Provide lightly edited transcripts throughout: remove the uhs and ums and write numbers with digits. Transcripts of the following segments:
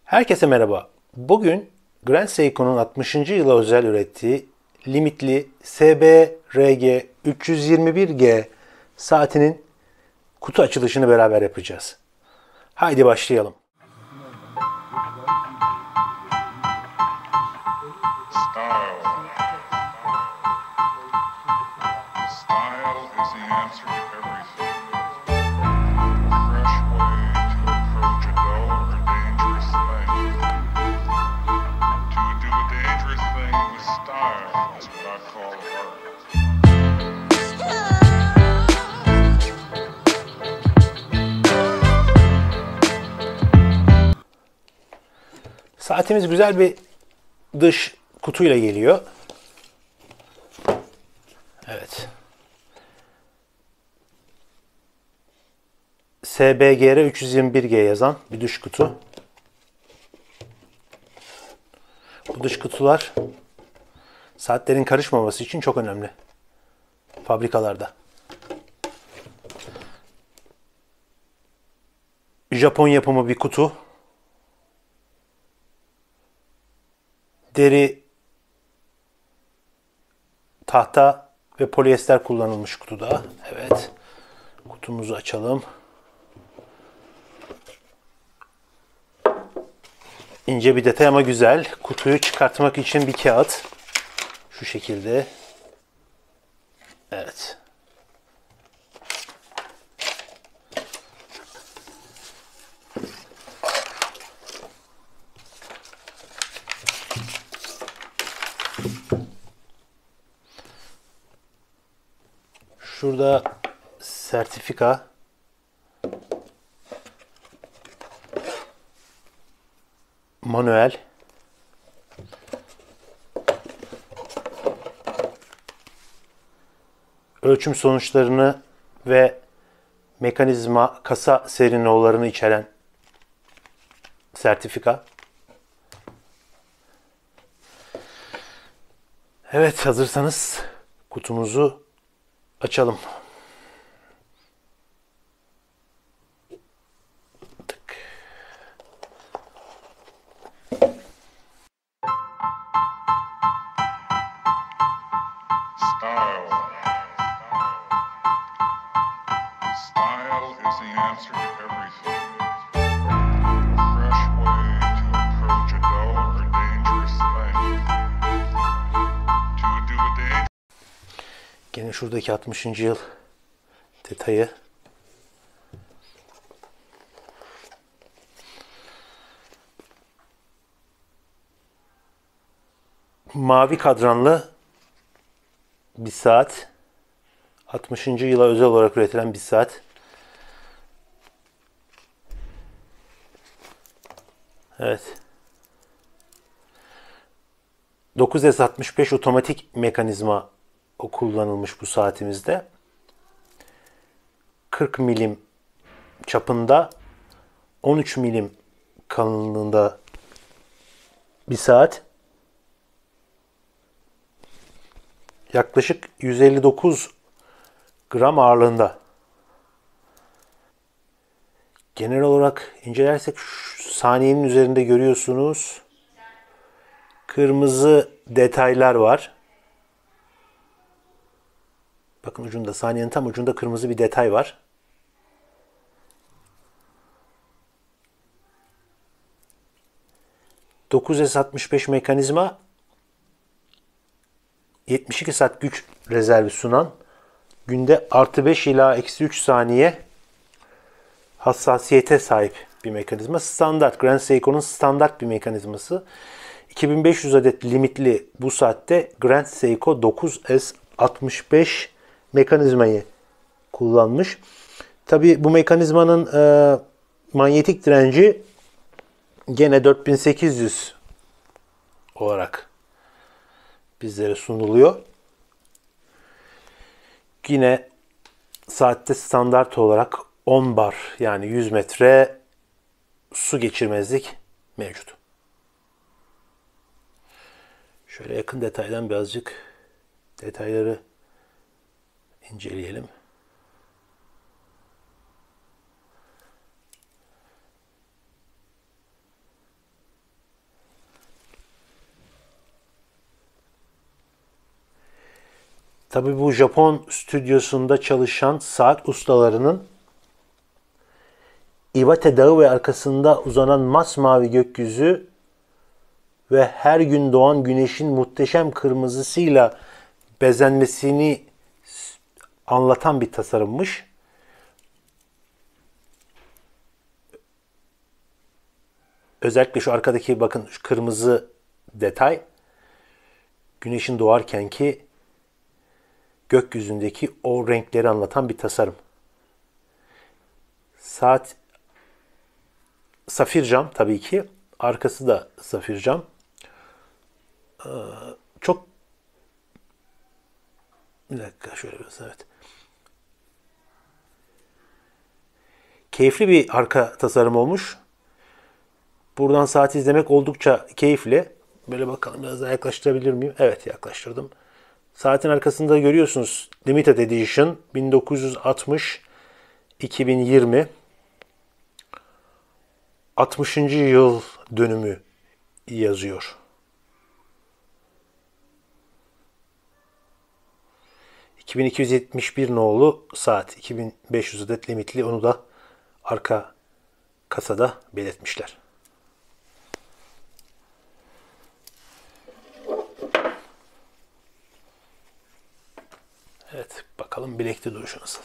Herkese merhaba. Bugün Grand Seiko'nun 60. yıla özel ürettiği limitli SB-RG 321G saatinin kutu açılışını beraber yapacağız. Haydi başlayalım. Saatimiz güzel bir dış kutuyla geliyor. Evet. SBGR 321G yazan bir dış kutu. Bu dış kutular saatlerin karışmaması için çok önemli. Fabrikalarda. Japon yapımı bir kutu. Deri, tahta ve polyester kullanılmış kutuda. Evet. Kutumuzu açalım. İnce bir detay ama güzel. Kutuyu çıkartmak için bir kağıt. Şu şekilde. Evet. Şurada sertifika, manuel, ölçüm sonuçlarını ve mekanizma, kasa seri no'larını içeren sertifika. Evet, hazırsanız kutumuzu açalım. Tık. Style is the answer to everything. A fresh way to approach a dull or dangerous thing. To do a dangerous Gene şuradaki 60. yıl detayı. Mavi kadranlı bir saat. 60. yıla özel olarak üretilen bir saat. Evet. 9S65 otomatik mekanizma kullanılmış bu saatimizde. 40 milim çapında, 13 milim kalınlığında bir saat. Yaklaşık 159 gram ağırlığında. Genel olarak incelersek şu saniyenin üzerinde görüyorsunuz. Kırmızı detaylar var. Bakın ucunda, saniyenin tam ucunda kırmızı bir detay var. ...9S65 mekanizma... ...72 saat güç rezervi sunan... ...günde +5 ila -3 saniye... ...hassasiyete sahip bir mekanizma. Standart, Grand Seiko'nun standart bir mekanizması. 2500 adet limitli bu saatte Grand Seiko 9S65 mekanizmayı kullanmış. Tabi bu mekanizmanın manyetik direnci gene 4800 olarak bizlere sunuluyor. Yine saatte standart olarak 10 bar yani 100 metre su geçirmezlik mevcut. Şöyle yakın detaydan birazcık detayları inceleyelim. Tabii bu Japon stüdyosunda çalışan saat ustalarının Iwate Dağı ve arkasında uzanan masmavi gökyüzü ve her gün doğan güneşin muhteşem kırmızısıyla bezenmesini anlatan bir tasarımmış. Özellikle şu arkadaki bakın şu kırmızı detay güneşin doğarkenki gökyüzündeki o renkleri anlatan bir tasarım. Saat safir cam tabii ki. Arkası da safir cam. Çok bir dakika şöyle biraz evet. Keyifli bir arka tasarım olmuş. Buradan saati izlemek oldukça keyifli. Böyle bakalım biraz daha yaklaştırabilir miyim? Evet yaklaştırdım. Saatin arkasında görüyorsunuz Limited Edition 1960 2020 60. yıl dönümü yazıyor. 2271 nolu saat 2500 adet limitli onu da arka kasada belirtmişler. Evet bakalım bilekli duruşu nasıl.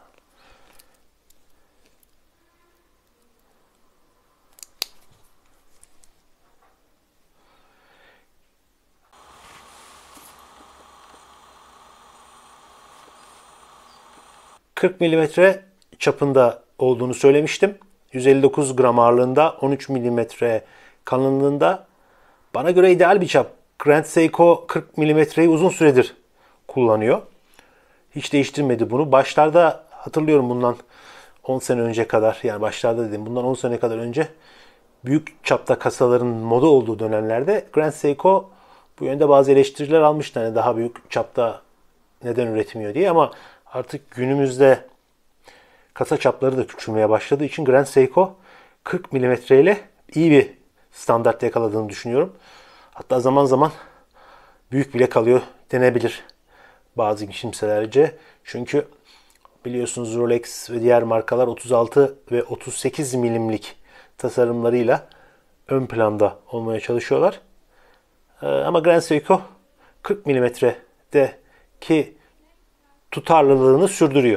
...40 mm çapında olduğunu söylemiştim. 159 gram ağırlığında, 13 mm kalınlığında. Bana göre ideal bir çap. Grand Seiko 40 mm'yi uzun süredir kullanıyor. Hiç değiştirmedi bunu. Başlarda hatırlıyorum bundan 10 sene önce kadar, yani başlarda dedim bundan 10 sene kadar önce büyük çapta kasaların moda olduğu dönemlerde Grand Seiko bu yönde bazı eleştiriler almıştı. Hani daha büyük çapta neden üretmiyor diye, ama artık günümüzde kasa çapları da küçülmeye başladığı için Grand Seiko 40 mm ile iyi bir standart yakaladığını düşünüyorum. Hatta zaman zaman büyük bile kalıyor denebilir bazı kimselerce. Çünkü biliyorsunuz Rolex ve diğer markalar 36 ve 38 milimlik tasarımlarıyla ön planda olmaya çalışıyorlar. Ama Grand Seiko 40 milimetredeki tutarlılığını sürdürüyor.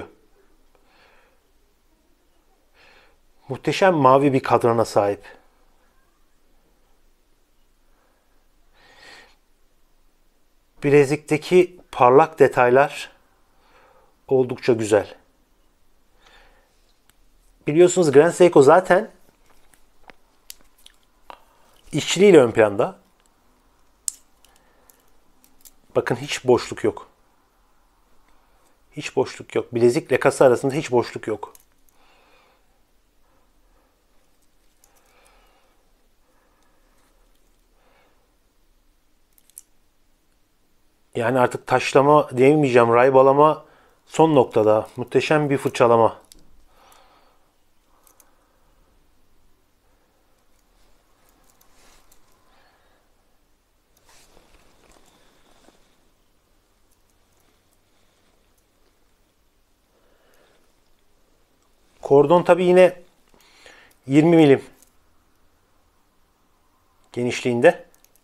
Muhteşem mavi bir kadrana sahip. Bilezikteki parlak detaylar oldukça güzel. Biliyorsunuz Grand Seiko zaten işçiliğiyle ön planda. Bakın hiç boşluk yok. Hiç boşluk yok. Bilezikle kasa arasında hiç boşluk yok. Yani artık taşlama diyemeyeceğim, raybalama son noktada. Muhteşem bir fırçalama. Kordon tabi yine 20 milim genişliğinde.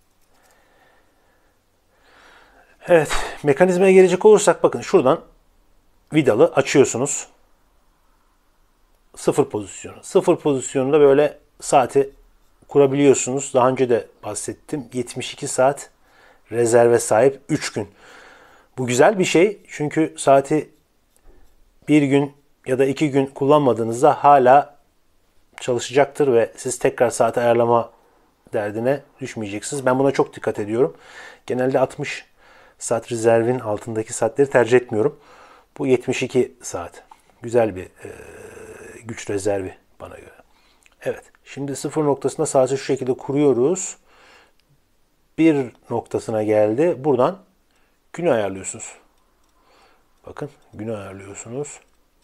Evet, mekanizmaya gelecek olursak bakın şuradan vidalı açıyorsunuz. Sıfır pozisyonu. Sıfır pozisyonunda böyle saati kurabiliyorsunuz. Daha önce de bahsettim. 72 saat rezerve sahip 3 gün. Bu güzel bir şey. Çünkü saati bir gün ya da 2 gün kullanmadığınızda hala çalışacaktır ve siz tekrar saat ayarlama derdine düşmeyeceksiniz. Ben buna çok dikkat ediyorum. Genelde 60 saat rezervin altındaki saatleri tercih etmiyorum. Bu 72 saat. Güzel bir güç rezervi bana göre. Evet. Şimdi sıfır noktasında saati şu şekilde kuruyoruz. Bir noktasına geldi. Buradan günü ayarlıyorsunuz. Bakın günü ayarlıyorsunuz.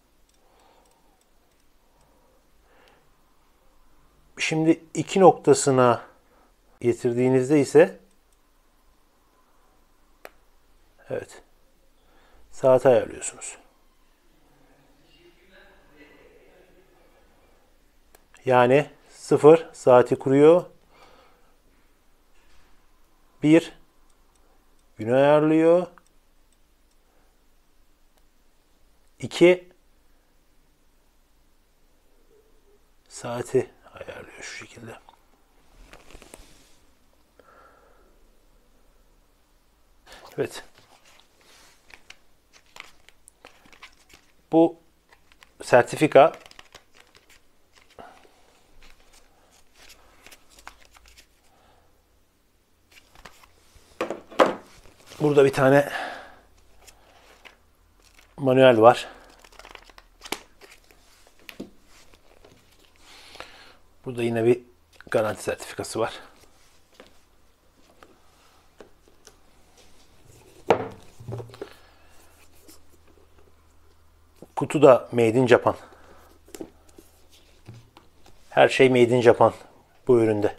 Şimdi 2 noktasına getirdiğinizde ise evet saati ayarlıyorsunuz. Yani 0 saati kuruyor. 1 günü ayarlıyor. 2 saati ayarlıyor şu şekilde. Evet. Bu sertifika burada bir tane manuel var. Burada yine bir garanti sertifikası var. Kutu da Made in Japan. Her şey Made in Japan bu üründe.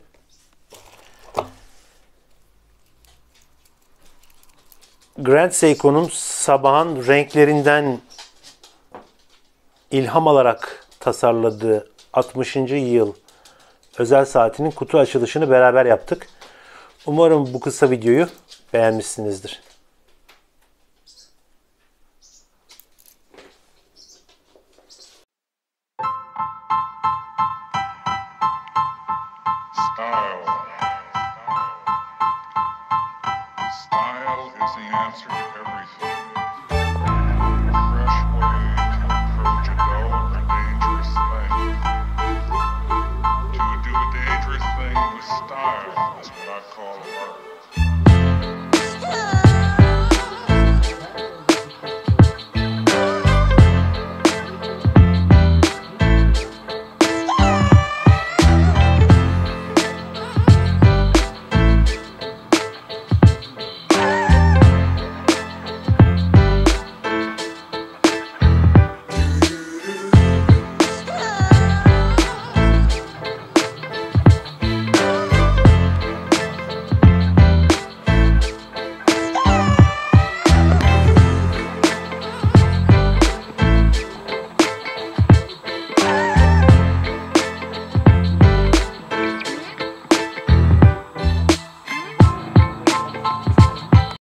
Grand Seiko'nun sabahın renklerinden ilham alarak tasarladığı 60. yıl özel saatinin kutu açılışını beraber yaptık. Umarım bu kısa videoyu beğenmişsinizdir. Style. Style is the answer to everything. A fresh way to approach a dull or dangerous thing. To do a dangerous thing with style is what I call art.